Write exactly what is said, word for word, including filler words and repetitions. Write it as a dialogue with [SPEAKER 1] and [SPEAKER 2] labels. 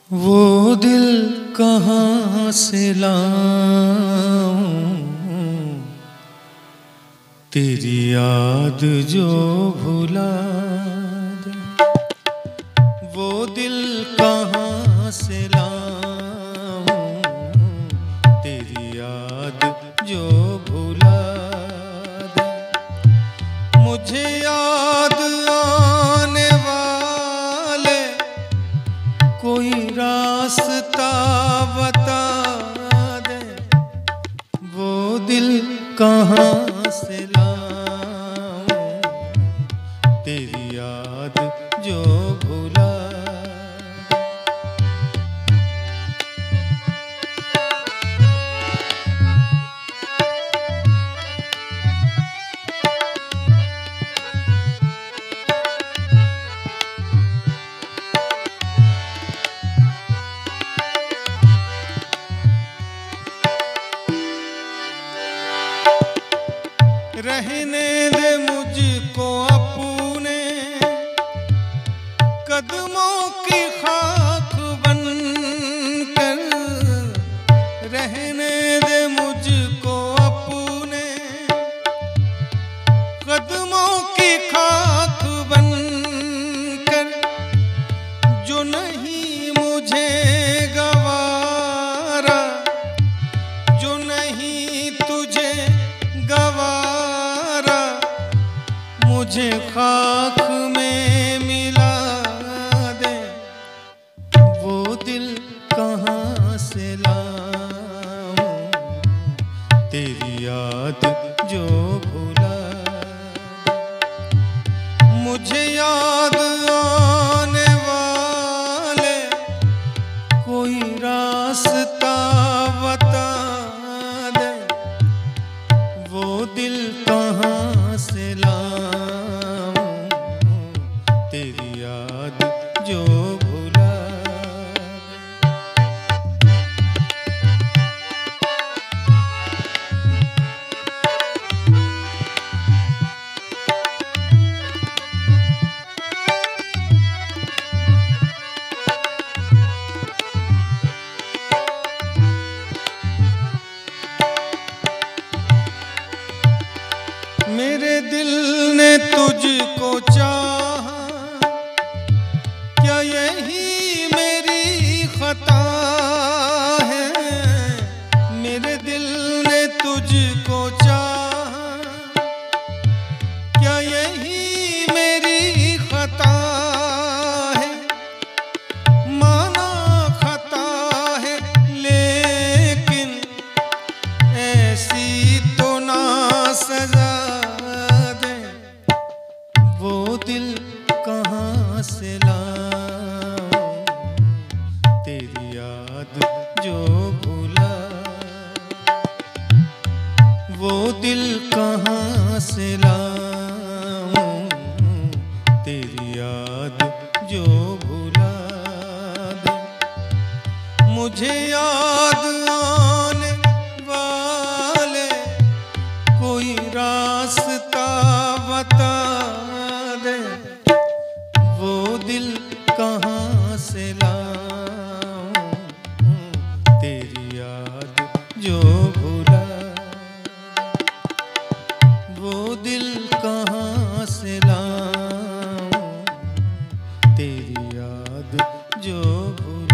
[SPEAKER 1] वो दिल कहाँ से लाऊं, तेरी याद जो भुला दे। वो दिल कहाँ से लाऊं, तेरी याद जो भुला दे। मुझे याद आने वाले कोई रास्ता बता दे। वो दिल कहाँ से लाऊं, तेरी याद जो भुला दे। रहने दे मुझको अपने कदमों की खाक बनकर। रहने दे मुझको अपने कदमों की खाक बनकर। जो नहीं मुझे गवारा, जो नहीं तुझे गवारा, मुझे खाक में मिला दे। वो दिल कहाँ से लाऊं, तेरी याद जो भुला दे। मुझे याद आने वाले कोई रास्ता बता दे। वो दिल कहाँ से लाऊं, तेरी याद जो भुला दे। मेरे दिल ने तुझको चाहा, क्या यही मेरी खता है। मेरे दिल ने तुझको चाहा, क्या यही मेरी खता है। माना खता है लेकिन ऐसी तो ना सजा। वो दिल कहाँ से लाऊं, तेरी याद जो भुला। वो दिल कहाँ से लाऊं, तेरी याद जो भुला दे। मुझे याद आने वाले कोई रास्ता बता दे। वो दिल कहाँ से लाऊं, तेरी याद जो भुला दे। वो दिल कहाँ से लाऊं, तेरी याद जो भुला